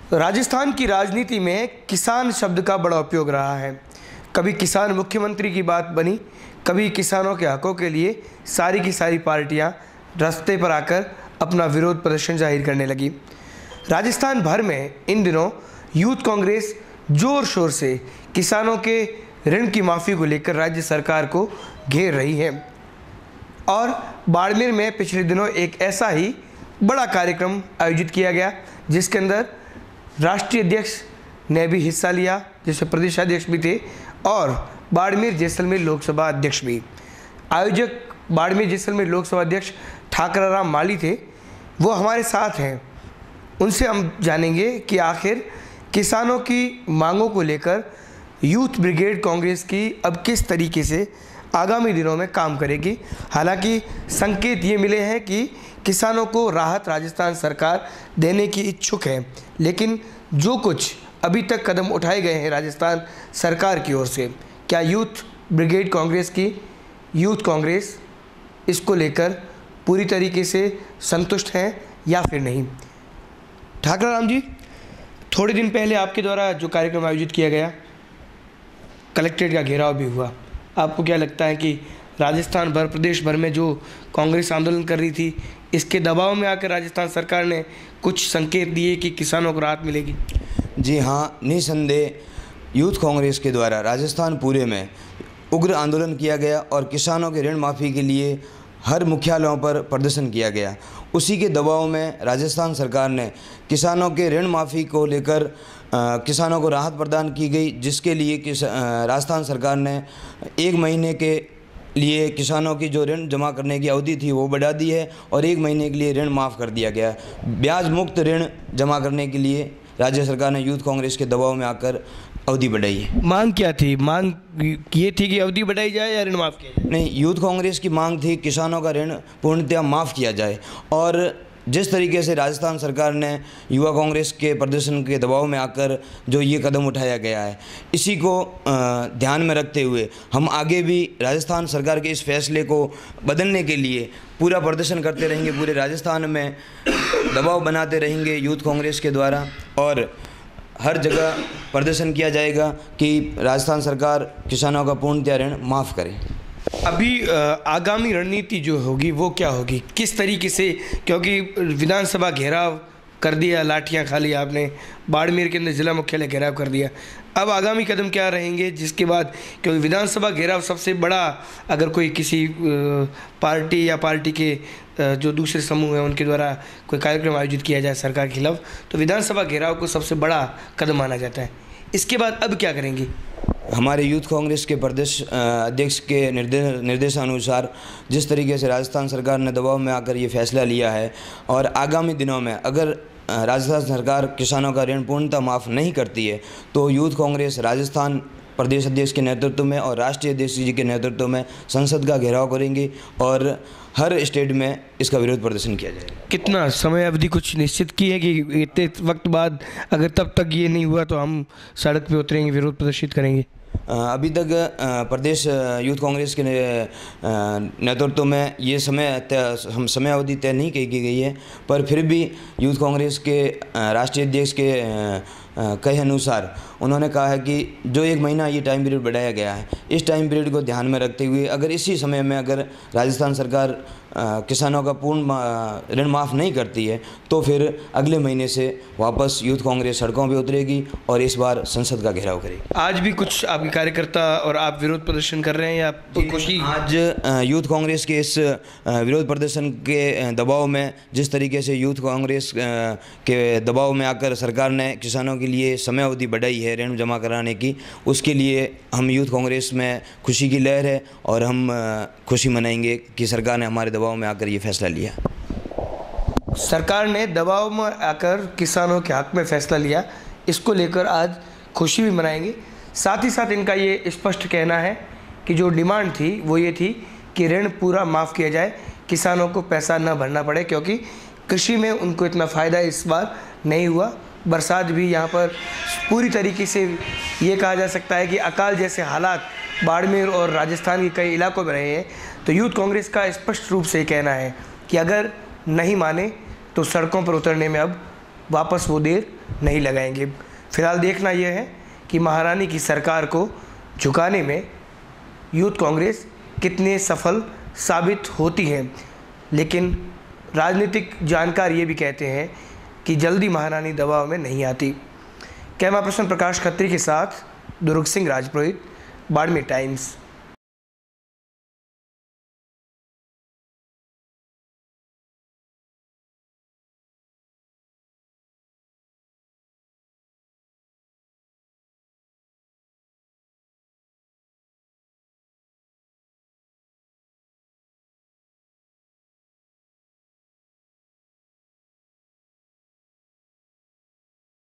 राजस्थान की राजनीति में किसान शब्द का बड़ा उपयोग रहा है। कभी किसान मुख्यमंत्री की बात बनी, कभी किसानों के हकों के लिए सारी की सारी पार्टियां रास्ते पर आकर अपना विरोध प्रदर्शन जाहिर करने लगी। राजस्थान भर में इन दिनों यूथ कांग्रेस जोर शोर से किसानों के ऋण की माफ़ी को लेकर राज्य सरकार को घेर रही है। और बाड़मेर में पिछले दिनों एक ऐसा ही बड़ा कार्यक्रम आयोजित किया गया, जिसके अंदर राष्ट्रीय अध्यक्ष ने भी हिस्सा लिया, जिसमें प्रदेशाध्यक्ष भी थे और बाड़मेर जैसलमेर लोकसभा अध्यक्ष भी। आयोजक बाड़मेर जैसलमेर लोकसभा अध्यक्ष ठाकराराम माली थे, वो हमारे साथ हैं। उनसे हम जानेंगे कि आखिर किसानों की मांगों को लेकर यूथ ब्रिगेड कांग्रेस की अब किस तरीके से आगामी दिनों में काम करेगी। हालांकि संकेत ये मिले हैं कि किसानों को राहत राजस्थान सरकार देने की इच्छुक है, लेकिन जो कुछ अभी तक कदम उठाए गए हैं राजस्थान सरकार की ओर से, क्या यूथ ब्रिगेड कांग्रेस की यूथ कांग्रेस इसको लेकर पूरी तरीके से संतुष्ट है या फिर नहीं। ठाकराराम जी, थोड़े दिन पहले आपके द्वारा जो कार्यक्रम आयोजित किया गया, कलेक्ट्रेट का घेराव भी हुआ, आपको क्या लगता है कि राजस्थान भर, प्रदेश भर में जो कांग्रेस आंदोलन कर रही थी, इसके दबाव में आकर राजस्थान सरकार ने कुछ संकेत दिए कि किसानों को राहत मिलेगी? जी हाँ, निसंदेह यूथ कांग्रेस के द्वारा राजस्थान पूरे में उग्र आंदोलन किया गया और किसानों के ऋण माफ़ी के लिए हर मुख्यालयों पर प्रदर्शन किया गया। उसी के दबाव में राजस्थान सरकार ने किसानों के ऋण माफ़ी को लेकर किसानों को राहत प्रदान की गई, जिसके लिए राजस्थान सरकार ने 1 महीने के लिए किसानों की जो ऋण जमा करने की अवधि थी वो बढ़ा दी है और 1 महीने के लिए ऋण माफ़ कर दिया गया। ब्याज मुक्त ऋण जमा करने के लिए राज्य सरकार ने यूथ कांग्रेस के दबाव में आकर अवधि बढ़ाई है। मांग क्या थी? मांग ये थी कि अवधि बढ़ाई जाए या ऋण माफ़ किया जाए? नहीं, यूथ कांग्रेस की मांग थी किसानों का ऋण पूर्णतः माफ़ किया जाए। और जिस तरीके से राजस्थान सरकार ने युवा कांग्रेस के प्रदर्शन के दबाव में आकर जो ये कदम उठाया गया है, इसी को ध्यान में रखते हुए हम आगे भी राजस्थान सरकार के इस फैसले को बदलने के लिए पूरा प्रदर्शन करते रहेंगे। पूरे राजस्थान में दबाव बनाते रहेंगे यूथ कांग्रेस के द्वारा और हर जगह प्रदर्शन किया जाएगा कि राजस्थान सरकार किसानों का पूर्णतः ऋण माफ़ करे। अभी आगामी रणनीति जो होगी वो क्या होगी, किस तरीके से, क्योंकि विधानसभा घेराव कर दिया, लाठियां खा ली आपने, बाड़मेर के अंदर जिला मुख्यालय घेराव कर दिया, अब आगामी कदम क्या रहेंगे जिसके बाद, क्योंकि विधानसभा घेराव सबसे बड़ा, अगर कोई किसी पार्टी या पार्टी के जो दूसरे समूह हैं उनके द्वारा कोई कार्यक्रम आयोजित किया जाए सरकार के खिलाफ, तो विधानसभा घेराव को सबसे बड़ा कदम माना जाता है। इसके बाद अब क्या करेंगे? हमारे यूथ कांग्रेस के प्रदेश अध्यक्ष के निर्देशानुसार जिस तरीके से राजस्थान सरकार ने दबाव में आकर ये फैसला लिया है और आगामी दिनों में अगर राजस्थान सरकार किसानों का ऋण पूर्णतः माफ़ नहीं करती है तो यूथ कांग्रेस राजस्थान प्रदेश अध्यक्ष के नेतृत्व में और राष्ट्रीय अध्यक्ष जी के नेतृत्व में संसद का घेराव करेंगे और हर स्टेट में इसका विरोध प्रदर्शन किया जाएगा। कितना समय अवधि कुछ निश्चित की है कि इतने वक्त बाद अगर तब तक ये नहीं हुआ तो हम सड़क पे उतरेंगे, विरोध प्रदर्शित करेंगे? अभी तक प्रदेश यूथ कांग्रेस के नेतृत्व में ये समय अवधि तय नहीं की गई है, पर फिर भी यूथ कांग्रेस के राष्ट्रीय अध्यक्ष के कहे अनुसार उन्होंने कहा है कि जो 1 महीना ये टाइम पीरियड बढ़ाया गया है, इस टाइम पीरियड को ध्यान में रखते हुए अगर इसी समय में अगर राजस्थान सरकार किसानों का पूर्ण ऋण माफ़ नहीं करती है तो फिर अगले महीने से वापस यूथ कांग्रेस सड़कों पे उतरेगी और इस बार संसद का घेराव करेगी। आज भी कुछ आपके कार्यकर्ता और आप विरोध प्रदर्शन कर रहे हैं या खुशी? आज यूथ कांग्रेस के इस विरोध प्रदर्शन के दबाव में, जिस तरीके से यूथ कांग्रेस के दबाव में आकर सरकार ने किसानों के लिए समय अवधि बढ़ाई है ऋण जमा कराने की, उसके लिए हम यूथ कांग्रेस में खुशी की लहर है और हम खुशी मनाएंगे कि सरकार ने हमारे दबाव में आकर ये फैसला लिया। सरकार ने दबाव में आकर किसानों के हक में फैसला लिया, इसको लेकर आज खुशी भी मनाएंगे। साथ ही साथ इनका ये स्पष्ट कहना है कि जो डिमांड थी वो ये थी कि ऋण पूरा माफ़ किया जाए, किसानों को पैसा न भरना पड़े, क्योंकि कृषि में उनको इतना फ़ायदा इस बार नहीं हुआ। बरसात भी यहाँ पर पूरी तरीके से ये कहा जा सकता है कि अकाल जैसे हालात बाड़मेर और राजस्थान के कई इलाकों में रहे हैं। तो यूथ कांग्रेस का स्पष्ट रूप से कहना है कि अगर नहीं माने तो सड़कों पर उतरने में अब वापस वो देर नहीं लगाएंगे। फिलहाल देखना यह है कि महारानी की सरकार को झुकाने में यूथ कांग्रेस कितने सफल साबित होती है। लेकिन राजनीतिक जानकार ये भी कहते हैं कि जल्दी महारानी दबाव में नहीं आती। कैमरा पर्सन प्रकाश खत्री के साथ दुर्ग सिंह राजपुरोहित, बाड़मेर टाइम्स।